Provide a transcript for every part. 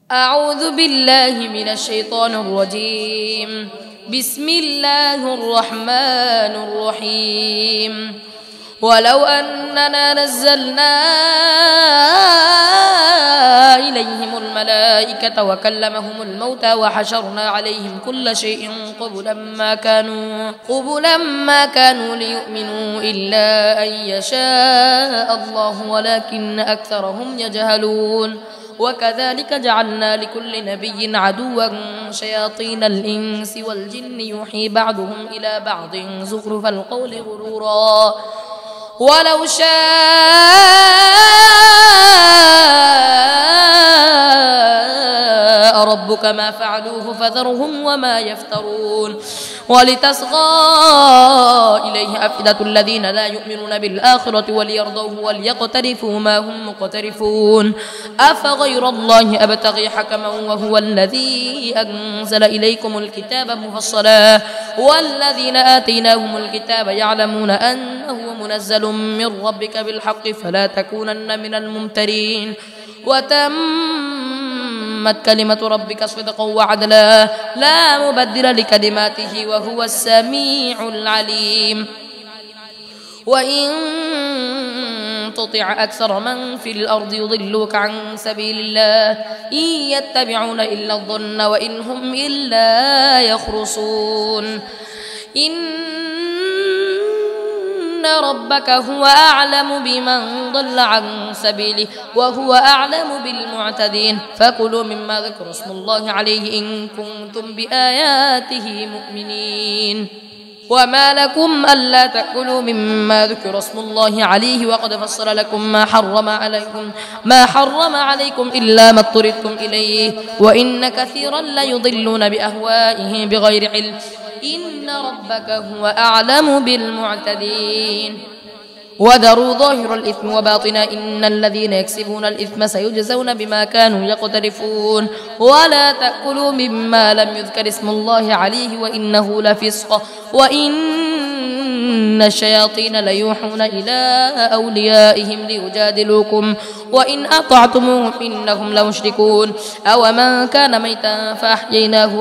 أعوذ بالله من الشيطان الرجيم. بسم الله الرحمن الرحيم. ولو أننا نزلنا إليهم الملائكة وكلمهم الموتى وحشرنا عليهم كل شيء قبلا ما كانوا ليؤمنوا إلا أن يشاء الله ولكن أكثرهم يجهلون. وكذلك جعلنا لكل نبي عدوا شياطين الإنس والجن يوحي بعضهم إلى بعض زخرف القول غرورا ولو شاء ربك ما فعلوه فذرهم وما يفترون. ولتصغى إليه أفئدة الذين لا يؤمنون بالآخرة وليرضوه وليقترفوا ما هم مقترفون. أفغير الله أبتغي حكما وهو الذي أنزل إليكم الكتاب مفصلا والذين آتيناهم الكتاب يعلمون أنه منزل من ربك بالحق فلا تكونن من الممترين. وتمت كلمة ربك صدقا وعدلا لا مبدل لكلماته وهو السميع العليم. وإن تطع أكثر من في الأرض يضلوك عن سبيل الله إن يتبعون إلا الظن وإن هم إلا يخرصون. إن ربك هو أعلم بمن ضل عن سبيله وهو أعلم بالمعتدين. فكلوا مما ذكر اسم الله عليه إن كنتم بآياته مؤمنين. وما لكم ألا تأكلوا مما ذكر اسم الله عليه وقد فصل لكم ما حرم عليكم إلا ما اضطررتم إليه وإن كثيرا ليضلون بأهوائهم بغير علم إن ربك هو أعلم بالمعتدين. وذروا ظاهر الإثم وباطنا إن الذين يكسبون الإثم سيجزون بما كانوا يقترفون. ولا تأكلوا مما لم يذكر اسم الله عليه وإنه لفسق وإن الشياطين ليوحون إلى أوليائهم ليجادلوكم وإن أطعتموهم إنهم لمشركون. أو من كان ميتا فأحييناه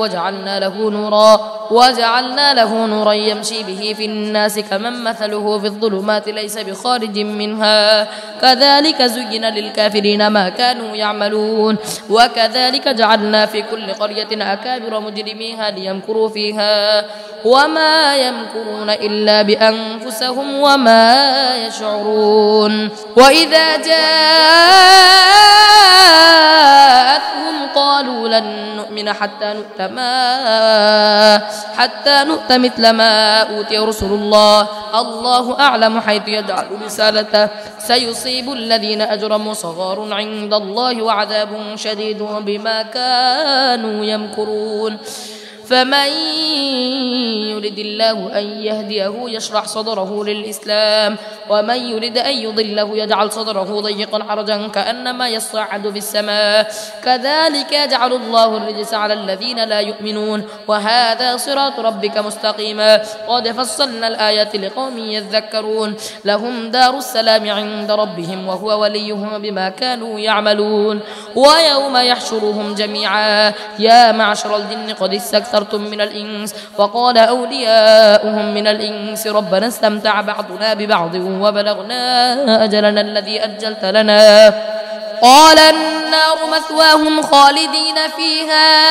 وجعلنا له نورا يمشي به في الناس كمن مثله في الظلمات ليس بخارج منها كذلك زين للكافرين ما كانوا يعملون. وكذلك جعلنا في كل قرية أكابر مجرميها ليمكروا فيها وما يمكرون إلا بأنفسهم وما يشعرون. وإذا جاءتهم قالوا لن نؤمن حتى نؤت مثل ما أوتي رسل الله الله أعلم حيث يجعل رسالته سيصيب الذين أجرموا صغار عند الله وعذاب شديد بما كانوا يمكرون. فمن يرد الله أن يهديه يشرح صدره للإسلام ومن يرد أن يضله يجعل صدره ضيقا حرجا كأنما يصعد في السماء كذلك يجعل الله الرجس على الذين لا يؤمنون. وهذا صراط ربك مستقيما قد فصلنا الآيات لقوم يذكرون. لهم دار السلام عند ربهم وهو وليهم بما كانوا يعملون. ويوم يحشرهم جميعا يا معشر الجن قد استكثرتم من الإنس وقال أولياؤهم من الإنس ربنا استمتع بعضنا ببعض وبلغنا أجلنا الذي أجلت لنا قال النار مثواهم خالدين فيها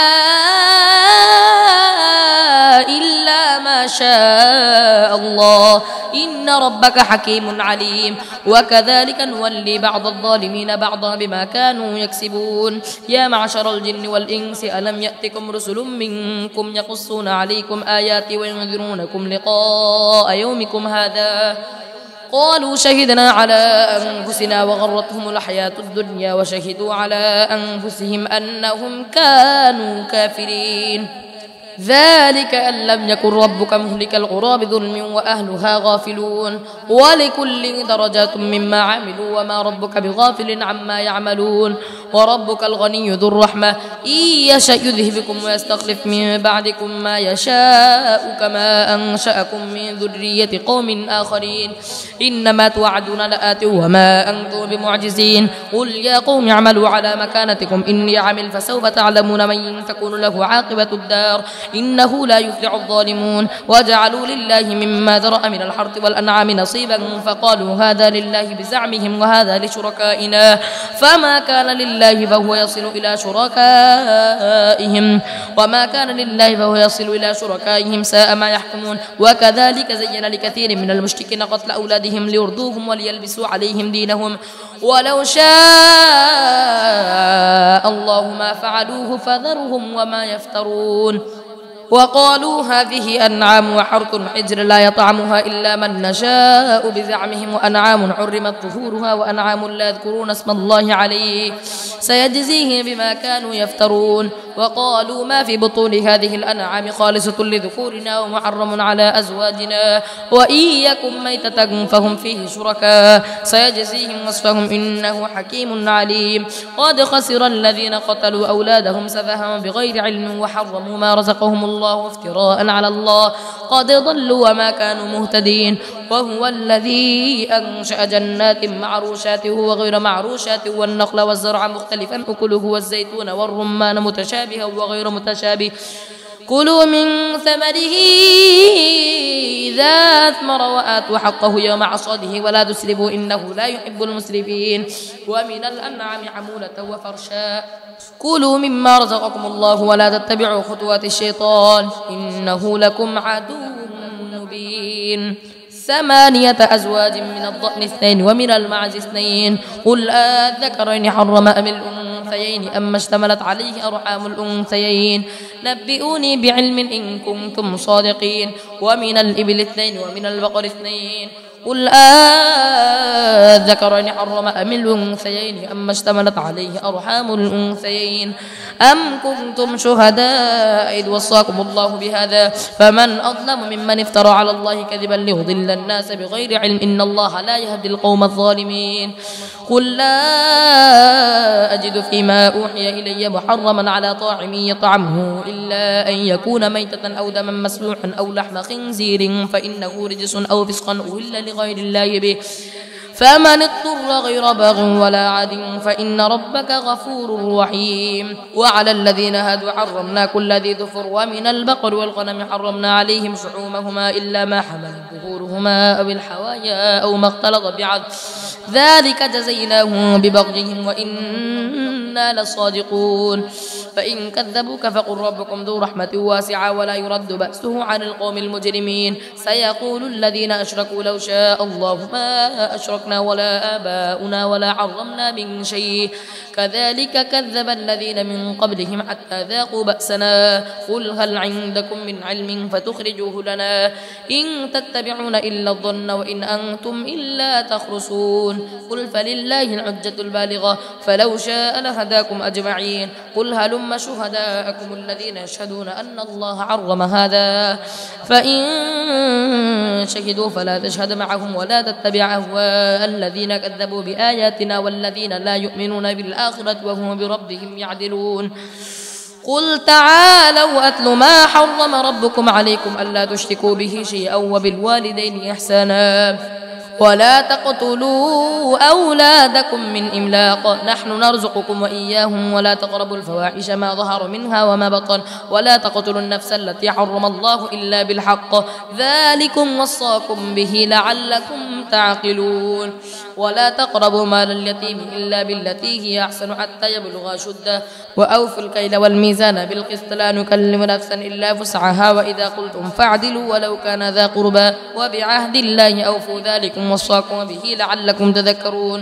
إلا ما شاء الله إن ربك حكيم عليم. وكذلك نولي بعض الظالمين بعضا بما كانوا يكسبون. يا معشر الجن والإنس ألم يأتكم رسل منكم يقصون عليكم آياتي وينذرونكم لقاء يومكم هذا قالوا شهدنا على أنفسنا وغرتهم الحياة الدنيا وشهدوا على أنفسهم أنهم كانوا كافرين. ذلك أن لم يكن ربك مهلك القرى بظلم وأهلها غافلون ولكل درجات مما عملوا وما ربك بغافل عما يعملون وربك الغني ذو الرحمة إن يشأ يذهبكم ويستخلف من بعدكم ما يشاء كما أنشأكم من ذرية قوم آخرين إنما توعدون لآت وما أنتم بمعجزين قل يا قوم اعملوا على مكانتكم إني عامل فسوف تعلمون من تكون له عاقبة الدار إنه لا يفلح الظالمون وجعلوا لله مما ذرأ من الحرث والأنعام نصيبا فقالوا هذا لله بزعمهم وهذا لشركائنا فما كان لله فهو يصل إلى شركائهم وما كان لله فهو يصل إلى شركائهم ساء ما يحكمون وكذلك زين لكثير من المشركين قتل أولادهم ليرضوهم وليلبسوا عليهم دينهم ولو شاء الله ما فعلوه فذرهم وما يفترون وقالوا هذه أنعام وحرث حجر لا يطعمها إلا من نشاء بزعمهم وأنعام حرمت ظهورها وأنعام لا يذكرون اسم الله عليه سيجزيهم بما كانوا يفترون وقالوا ما في بطون هذه الأنعام خالصة لذكورنا ومحرم على أزواجنا وإن يكن ميتة فهم فيه شركاء سيجزيهم وصفهم إنه حكيم عليم قد خسر الذين قتلوا أولادهم سفها بغير علم وحرموا ما رزقهم الله افتراء على الله قد ضلوا وما كانوا مهتدين وهو الذي أنشأ جنات معروشات وغير معروشات والنخل والزرع مختلفا أكله والزيتون والرمان متشابها وغير متشابه كلوا من ثمره إذا أثمر وآتوا حقه يوم حصاده ولا تسرفوا إنه لا يحب المسرفين ومن الأنعام حمولة وفرشا كلوا مما رزقكم الله ولا تتبعوا خطوات الشيطان إنه لكم عدو مبين 8 أزواج من الضأن 2 ومن المعز 2 قل أذكرين حرم أم الأنثيين أما اشتملت عليه أرحام الأنثيين نبئوني بعلم إن كنتم صادقين ومن الإبل 2 ومن البقر 2 قل أذكرين حرم أم الأنثيين أما اشتملت عليه أرحام الأنثيين أم كنتم شهداء إذ وصاكم الله بهذا فمن أظلم ممن افترى على الله كذبا ليضل الناس بغير علم إن الله لا يهدي القوم الظالمين قل لا أجد فيما أوحي إلي محرما على طاعم يطعمه إلا أن يكون ميتة أو دما مسفوحا أو لحم خنزير فإنه رجس أو فسقا أهل لغير الله به فمن اضطر غير باغ ولا عاد فإن ربك غفور رحيم وعلى الذين هادوا حرمنا كل ذي ظفر ومن البقر والغنم حرمنا عليهم شحومهما إلا ما حملت ظهورهما أو الحوايا أو ما اختلط بعظم ذلك جزيناهم ببغيهم وإنا لصادقون فإن كذبوك فقل ربكم ذو رحمة واسعة ولا يرد بأسه عن القوم المجرمين سيقول الذين أشركوا لو شاء الله ما أشركنا ولا آباؤنا ولا حرمنا من شيء كذلك كذب الذين من قبلهم حتى ذاقوا بأسنا قل هل عندكم من علم فتخرجوه لنا إن تتبعون إلا الظن وإن أنتم إلا تخرصون قل فلله الحجة البالغة فلو شاء لهداكم أجمعين قل هلم شهداءكم الذين يشهدون أن الله حرم هذا فإن شهدوا فلا تشهد معهم ولا تتبع أهواء الذين كذبوا بآياتنا والذين لا يؤمنون بالآخرة وهم بربهم يعدلون قل تعالوا أتل ما حرم ربكم عليكم ألا تشركوا به شيئا وبالوالدين إحسانا ولا تقتلوا أولادكم من إملاق نحن نرزقكم وإياهم ولا تقربوا الفواحش ما ظهر منها وما بطن ولا تقتلوا النفس التي حرم الله إلا بالحق ذلكم وصاكم به لعلكم تعقلون ولا تقربوا مال اليتيم إلا بالتي هي أحسن حتى يبلغ أشده وأوفوا الكيل والميزان بالقسط لا نكلم نفسا إلا وسعها وإذا قلتم فاعدلوا ولو كان ذا قربى وبعهد الله أوفوا ذلكم وصاكم به لعلكم تذكرون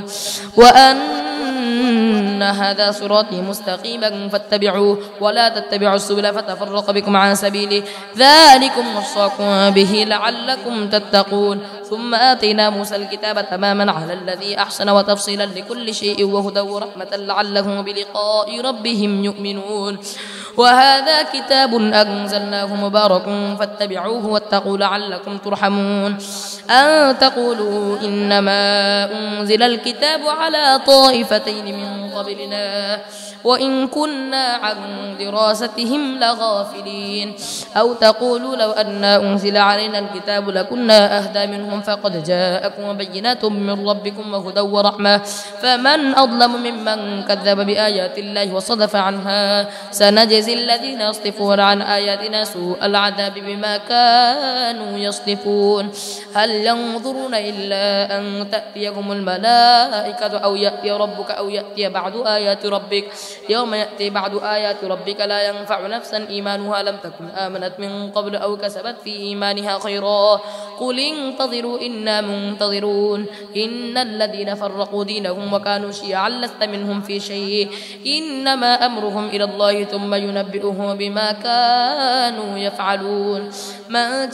وأن هذا صراطي مستقيما فاتبعوه ولا تتبعوا السبل فتفرق بكم عن سبيله ذلكم وصاكم به لعلكم تتقون ثم آتينا موسى الكتاب تماما على الذي أحسن وتفصيلا لكل شيء وهدى ورحمة لعلهم بلقاء ربهم يؤمنون وهذا كتاب أنزلناه مبارك فاتبعوه واتقوا لعلكم ترحمون أن تقولوا إنما أنزل الكتاب على طائفتين من قبلنا وإن كنا عن دراستهم لغافلين أو تقولوا لو أن أنزل علينا الكتاب لكنا أهدى منهم فقد جاءكم بينات من ربكم وهدى ورحمة فمن أظلم ممن كذب بآيات الله وصدف عنها سنجزي الذين يصدفون عن آياتنا سوء العذاب بما كانوا يصدفون هل ينظرون إلا أن تأتيهم الملائكة أو يأتي ربك أو يأتي بعض آيات ربك يوم يأتي بعض آيات ربك لا ينفع نفسا إيمانها لم تكن آمنت من قبل أو كسبت في إيمانها خيرا قل انتظروا إنا منتظرون إن الذين فرقوا دينهم وكانوا شيعا لست منهم في شيء إنما أمرهم إلى الله ثم ينبئهم بما كانوا يفعلون من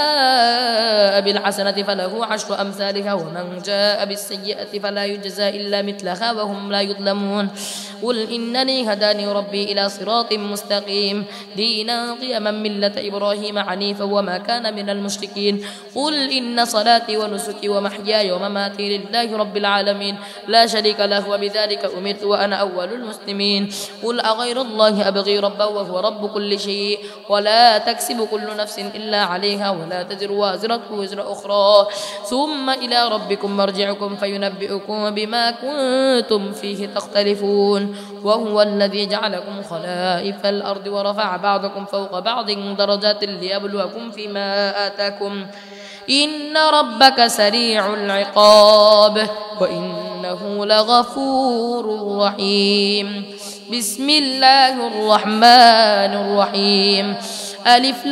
جاء بالحسنة فله عشر أمثالها ومن جاء بالسيئة فلا يجزى إلا مثلها وهم لا يظلمون قل إنني هداني ربي إلى صراط مستقيم دينا قيما ملة إبراهيم حنيفا وما كان من المشركين قل إن صلاتي ونسكي ومحياي ومماتي لله رب العالمين لا شريك له وبذلك أمرت وأنا أول المسلمين قل أغير الله أبغي ربا وهو رب كل شيء ولا تكسب كل نفس إلا عليها ولا تزر وازرة وزر أخرى ثم إلى ربكم مرجعكم فينبئكم بما كنتم فيه تختلفون وهو الذي جعلكم خلائف الأرض ورفع بعضكم فوق بعض درجات ليبلوكم فيما آتاكم إن ربك سريع العقاب وإنه لغفور رحيم بسم الله الرحمن الرحيم ألف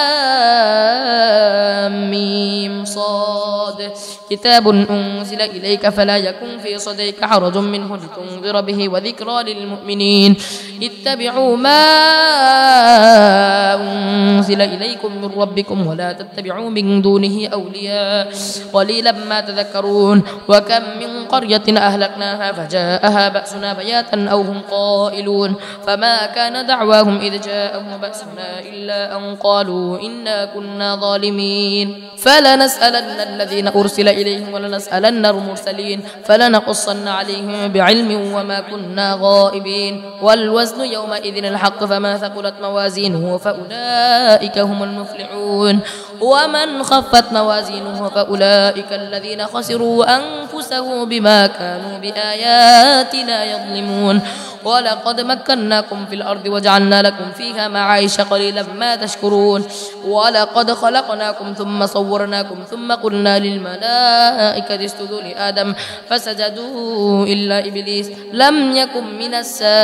لام ميم صاد كتاب أنزل إليك فلا يكن في صدرك حرج منه لتنذر به وذكرى للمؤمنين اتبعوا ما أنزل إليكم من ربكم ولا تتبعوا من دونه أولياء قليلا ما تذكرون وكم من قرية أهلكناها فجاءها بأسنا بياتا أو هم قائلون فما كان دعواهم إذ جاءهم بأسنا إلا أن قالوا إنا كنا ظالمين فلنسألن الذين أرسل إليهم ولنسألن المرسلين فلنقصن عليهم بعلم وما كنا غائبين والوزن يومئذ الحق فما ثقلت موازينه فأولئك هم المفلحون ومن خفت موازينه فأولئك الذين خسروا أنفسهم بما كانوا بآياتنا يظلمون ولقد مكناكم في الأرض وجعلنا لكم فيها معايش قليلا ما تشكرون ولقد خلقناكم ثم صورناكم ثم قلنا للملائكة اسجدوا لآدم فسجدوا إلا إبليس لم يكن من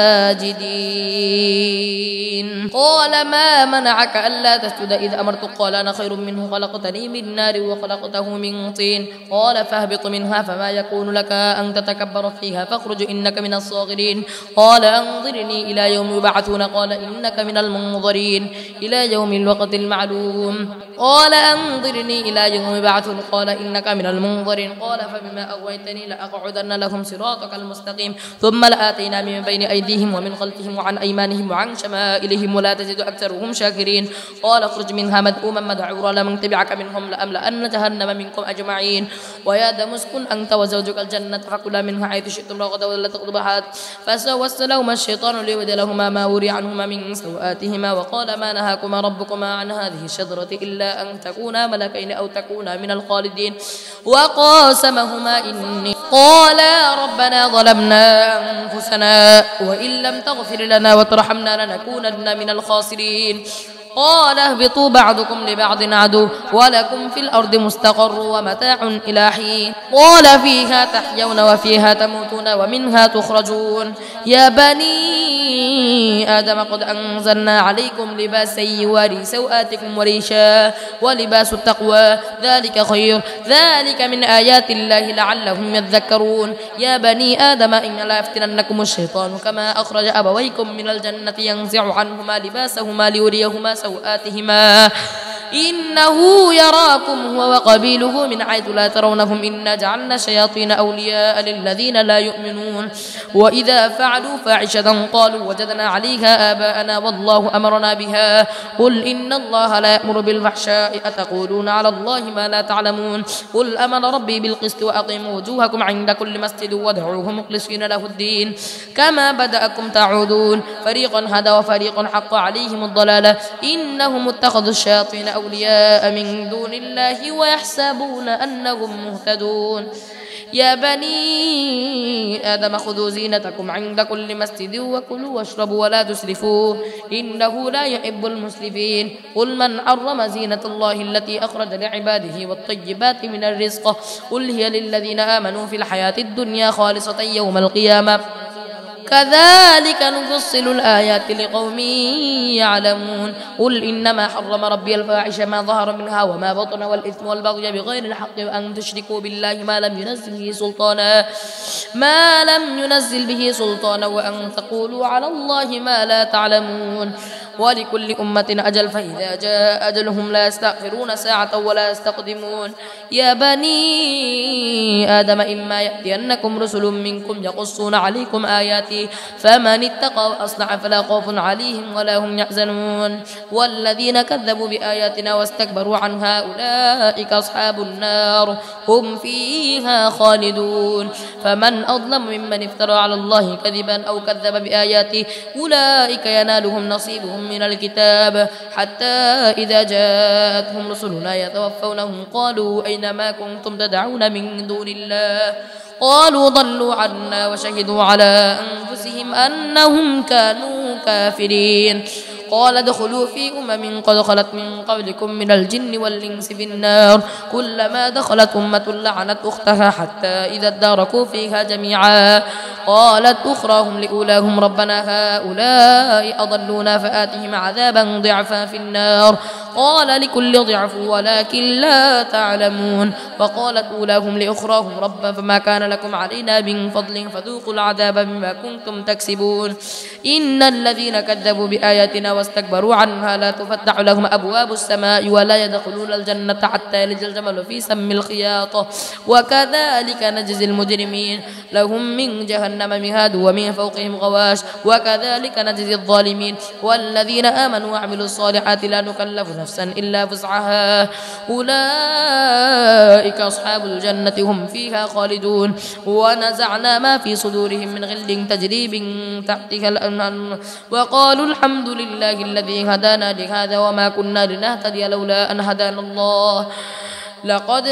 الساجدين قال ما منعك ألا تسجد إذ أمرتك قال أنا خير منه خلقتني من نار وخلقته من طين قال فاهبط منها فما يكون لك أن تتكبر فيها فاخرج إنك من الصاغرين قال أنظرني إلى يوم يبعثون قال إنك من المنظرين إلى يوم الوقت المعلوم قال أنظرني إلى يوم يبعثون قال إنك من المنظرين قال فبما أغويتني لأقعدن لهم صراطك المستقيم ثم لآتينا من بين أيديهم ومن خلفهم وعن أيمانهم وعن شمائلهم ولا تجد أكثرهم شاكرين قال اخرج منها مذءوما مدحورا لمن تبعك منهم لأملأن جهنم منكم أجمعين ويا آدم اسكن أنت وزوجك الجنة فكلا منها حيث شئتم رغدا ولا تقربا فسوى لهما الشيطان ليبدي لهما ما وري عنهما من سوآتهما وقال ما نهاكما ربكما عن هذه الشجرة إلا أن تكونا ملكين أو تكونا من الخالدين وقاسمهما إني قالا ربنا ظلمنا أنفسنا وإن لم تغفر لنا وترحمنا لنكونن من الخاسرين قال اهبطوا بعضكم لبعض عدو ولكم في الأرض مستقر ومتاع إلى حين قال فيها تحيون وفيها تموتون ومنها تخرجون يا بني آدم قد أنزلنا عليكم لباسا يواري سوآتكم وريشا ولباس التقوى ذلك خير ذلك من آيات الله لعلهم يذكرون يا بني آدم إن لا يفتننكم الشيطان كما أخرج أبويكم من الجنة ينزع عنهما لباسهما ليريهما سوآتهما إنه يراكم هو وقبيله من حيث لا ترونهم إنا جعلنا شياطين أولياء للذين لا يؤمنون وإذا فعلوا فاحشة قالوا وجدنا عليها آباءنا والله أمرنا بها قل إن الله لا يأمر بالفحشاء أتقولون على الله ما لا تعلمون قل أمر ربي بالقسط وأقيموا وجوهكم عند كل مسجد وادعوه مخلصين له الدين كما بدأكم تعودون فريقا هدى وفريق حق عليهم الضلالة إنهم اتخذوا الشياطين أولياء من دون الله ويحسبون أنهم مهتدون يا بني آدم خذوا زينتكم عند كل مسجد وكلوا واشربوا ولا تسرفوا إنه لا يحب المسرفين قل من حرم زينة الله التي أخرج لعباده والطيبات من الرزق قل هي للذين آمنوا في الحياة الدنيا خالصة يوم القيامة كذلك نفصل الآيات لقوم يعلمون قل إنما حرم ربي الفاحش ما ظهر منها وما بطن والإثم والبغي بغير الحق وأن تشركوا بالله ما لم ينزل به سلطانا وأن تقولوا على الله ما لا تعلمون ولكل أمة أجل فإذا جاء أجلهم لا يستأخرون ساعة ولا يستقدمون يا بني آدم إما يأتينكم رسل منكم يقصون عليكم آياتي فمن اتقى وأصلح فلا خوف عليهم ولا هم يحزنون والذين كذبوا بآياتنا واستكبروا عنها أولئك أصحاب النار هم فيها خالدون فمن أظلم ممن افترى على الله كذبا أو كذب بآياته أولئك ينالهم نصيبهم من الكتاب حتى إذا جاءتهم رسلنا يتوفونهم قالوا أين ما كنتم تدعون من دون الله قالوا ضلوا عنا وشهدوا على أنفسهم أنهم كانوا كافرين قال ادخلوا في أمم قد خلت من قبلكم من الجن والإنس في النار كلما دخلت أمة لعنت أختها حتى إذا اداركوا فيها جميعا قالت أخراهم لأولاهم ربنا هؤلاء أضلونا فآتهم عذابا ضعفا في النار قال لكل ضعف ولكن لا تعلمون وقالت أولاهم لأخراهم ربنا فما كان لكم علينا من فضل فذوقوا العذاب بما كنتم تكسبون إن الذين كذبوا بآياتنا واستكبروا عنها لا تفتح لهم أبواب السماء ولا يدخلون الجنة حتى يلج الجمل في سم الخياط وكذلك نجزي المجرمين لهم من جهنم مهاد ومن فوقهم غواش وكذلك نجزي الظالمين والذين آمنوا وعملوا الصالحات لا نكلف نفسا إلا وسعها أولئك أصحاب الجنة هم فيها خالدون ونزعنا ما في صدورهم من غل تجري من تحتها الأنهار وقالوا الحمد لله الذي هدانا لهذا وما كنا لنهتدي لولا أن هدانا الله لقد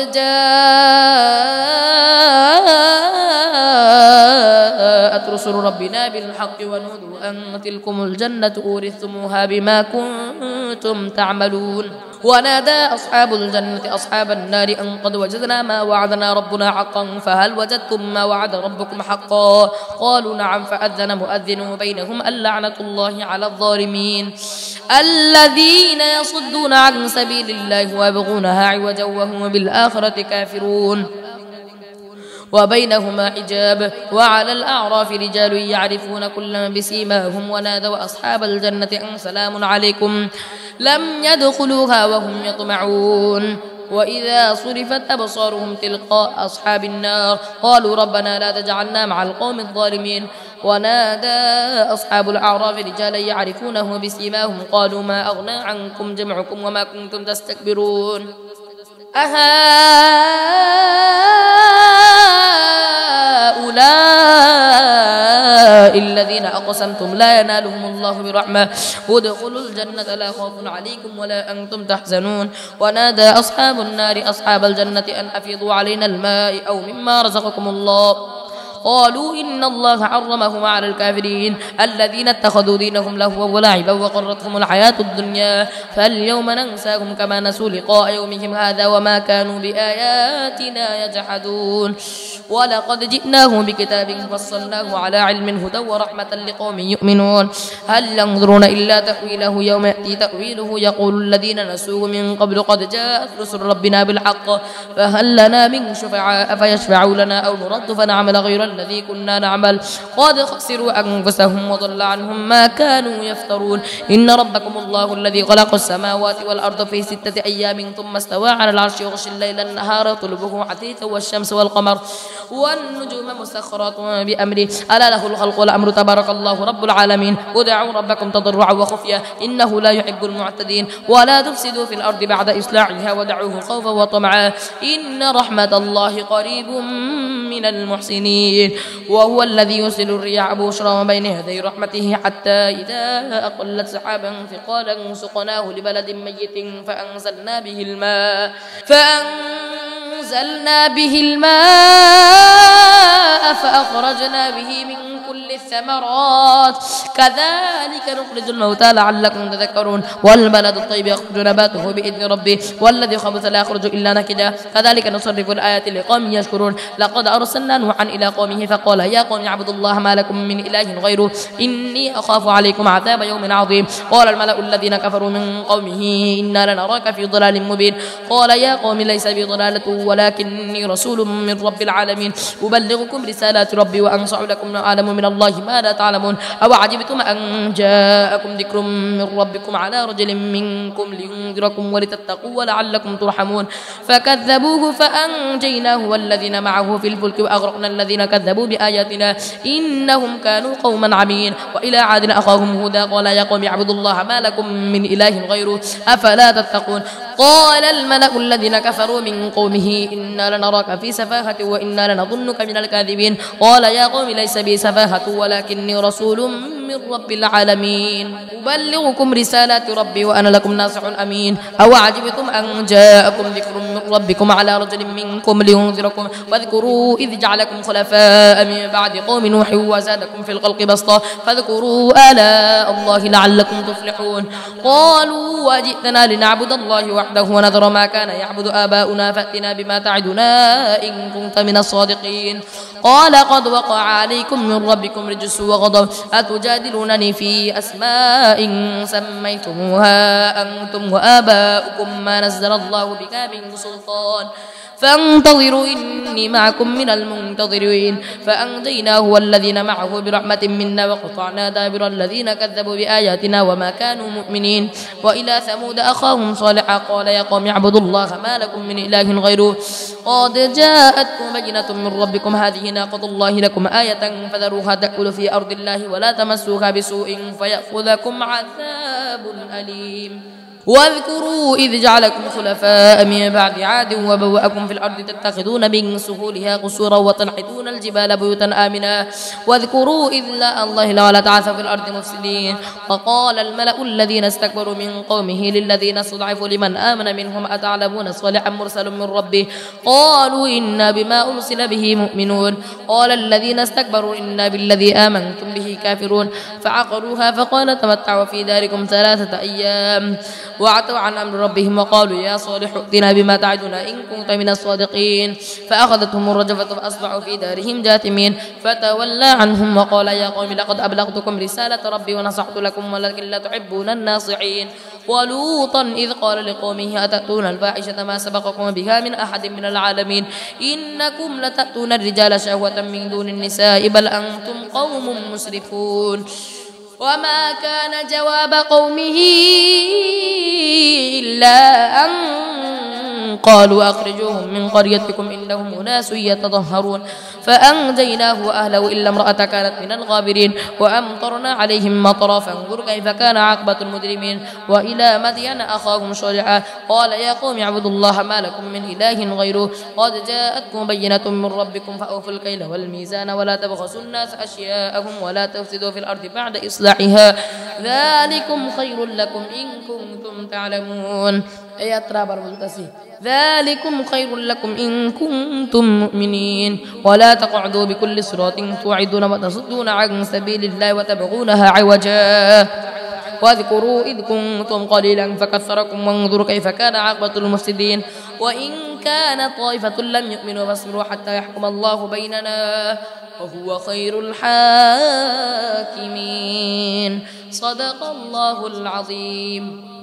جاءت رسل ربنا بالحق ونودوا أن تلكم الجنة أورثتموها بما كنتم تعملون ونادى أصحاب الجنة أصحاب النار أن قد وجدنا ما وعدنا ربنا حقا فهل وجدتم ما وعد ربكم حقا قالوا نعم فأذن مؤذن بينهم اللعنة الله على الظالمين الذين يصدون عن سبيل الله ويبغونها عوجا وهم بالآخرة كافرون وبينهما حجاب وعلى الأعراف رجال يعرفون كلا بسيماهم ونادوا أصحاب الجنة أن سلام عليكم لم يدخلوها وهم يطمعون وإذا صرفت أبصارهم تلقاء أصحاب النار قالوا ربنا لا تجعلنا مع القوم الظالمين ونادى أصحاب الأعراف رجالا يعرفونه بسيماهم قالوا ما أغنى عنكم جمعكم وما كنتم تستكبرون أهؤلاء الذين أقسمتم لا ينالهم الله برحمة ادخلوا الجنة لا خوف عليكم ولا أنتم تحزنون ونادى أصحاب النار أصحاب الجنة أن أفيضوا علينا الماء أو مما رزقكم الله قالوا إن الله حرمهما على الكافرين الذين اتخذوا دينهم لهوا ولعبا وغرتهم الحياة الدنيا فاليوم ننساهم كما نسوا لقاء يومهم هذا وما كانوا بآياتنا يجحدون ولقد جئناهم بكتاب فصلناه على علم هدى ورحمة لقوم يؤمنون هل ينظرون إلا تأويله يوم يأتي تأويله يقول الذين نسوه من قبل قد جاءت رسل ربنا بالحق فهل لنا من شفعاء فيشفعوا لنا أو نرد فنعمل غير الذي كنا نعمل قد خسروا أنفسهم وضل عنهم ما كانوا يفترون إن ربكم الله الذي خلق السماوات والأرض في 6 أيام ثم استوى على العرش يغشي الليل النهار يطلبه حثيثا والشمس والقمر والنجوم مسخرات بأمره ألا له الخلق والأمر تبارك الله رب العالمين ادعوا ربكم تضرعا وخفيا إنه لا يحب المعتدين ولا تفسدوا في الأرض بعد إصلاحها ودعوه خوفا وطمعا إن رحمة الله قريب من المحسنين وهو الذي يرسل الرياح بشرا بين يدي رحمته حتى إذا أقلت سحابا ثقالا سقناه لبلد ميت فأنزلنا به الماء فأخرجنا به من كل الثمرات كذلك نخرج الموتى لعلكم تذكرون والبلد الطيب يخرج نباته بإذن ربه والذي خبث لا يخرج إلا نكدا كذلك نصرف الآيات لقوم يشكرون لقد أرسلنا نوحا إلى قومه فقال يا قوم اعبدوا الله ما لكم من إله غيره إني أخاف عليكم عذاب يوم عظيم قال الملأ الذين كفروا من قومه إنا لنراك في ضلال مبين قال يا قوم ليس بي ضلالة ولكني رسول من رب العالمين أبلغكم رسالات ربي وأنصح لكم أعلم من الله ما لا تعلمون أو عجبتم أن جاءكم ذكر من ربكم على رجل منكم لينذركم ولتتقوا ولعلكم ترحمون فكذبوه فأنجيناه والذين معه في الفلك وأغرقنا الذين كذبوا بآياتنا إنهم كانوا قوما عمين وإلى عاد أخاهم هودا قال يا قوم اعبدوا الله ما لكم من إله غيره أفلا تتقون قال الملأ الذين كفروا من قومه إنا لنراك في سفاهة وإنا لنظنك من الكاذبين قال يا قوم ليس بي سفاهة ولكني رسول من رب العالمين أبلغكم رسالات ربي وأنا لكم ناصح أمين أو عجبتم أن جاءكم ذكر من ربكم على رجل منكم لينذركم واذكروا إذ جعلكم خلفاء من بعد قوم نوح وزادكم في الخلق بسطا فاذكروا آلاء الله لعلكم تفلحون قالوا وجئتنا لنعبد الله وحده ونذر ما كان يعبد آباؤنا فأتنا بما تعدنا إن كنت من الصادقين قال قد وقع عليكم من ربكم رجس وغضب أتجادلونني في أسماء سميتموها أنتم وآباؤكم ما نزل الله بها من سلطان فانتظروا إني معكم من المنتظرين فأنجيناه والذين معه برحمة منا وقطعنا دابر الذين كذبوا بآياتنا وما كانوا مؤمنين وإلى ثمود أخاهم صالحا قال يا قوم اعبدوا الله ما لكم من إله غيره قد جاءتكم بينة من ربكم هذه ناقة الله لكم آية فذروها تأكل في أرض الله ولا تمسوها بسوء فيأخذكم عذاب أليم واذكروا إذ جعلكم خلفاء من بعد عاد وبوأكم في الأرض تتخذون من سهولها قصورا وتنحتون الجبال بيوتا آمنا واذكروا إذ لا الله ولا تعثوا في الأرض مفسدين وقال الملأ الذين استكبروا من قومه للذين استضعفوا لمن آمن منهم أتعلمون صالحا مرسل من ربه قالوا إنا بما أرسل به مؤمنون قال الذين استكبروا إنا بالذي آمنتم به كافرون فعقروها فقال تمتعوا في داركم 3 أيام وعتوا عن أمر ربهم وقالوا يا صالح ائتنا بما تعدنا إن كنت من الصادقين فأخذتهم الرجفة فأصبحوا في دارهم جاثمين فتولى عنهم وقال يا قوم لقد أبلغتكم رسالة ربي ونصحت لكم ولكن لا تحبون الناصحين ولوطا إذ قال لقومه أتأتون الفاحشة ما سبقكم بها من أحد من العالمين إنكم لتأتون الرجال شهوة من دون النساء بل أنتم قوم مسرفون وما كان جواب قومه إلا أن قالوا أخرجوهم من قريتكم إنهم أناس يتطهرون فأنجيناه وأهله إلا امرأته كانت من الغابرين وأمطرنا عليهم مطرا فانظر كيف كان عاقبة المجرمين وإلى مدين أخاهم شرعا قال يا قوم اعبدوا الله ما لكم من إله غيره قد جاءتكم بينة من ربكم فأوفوا الكيل والميزان ولا تبخسوا الناس أشياءهم ولا تفسدوا في الأرض بعد إصلاحها ذلكم خير لكم إن كنتم تعلمون ذلكم خير لكم إن كنتم مؤمنين ولا تقعدوا بكل صراط توعدون وتصدون عن سبيل الله وتبغونها عوجا واذكروا إذ كنتم قليلا فكثركم وانظروا كيف كان عاقبة المفسدين وإن كان طائفة لم يؤمنوا فاصبروا حتى يحكم الله بيننا وهو خير الحاكمين صدق الله العظيم.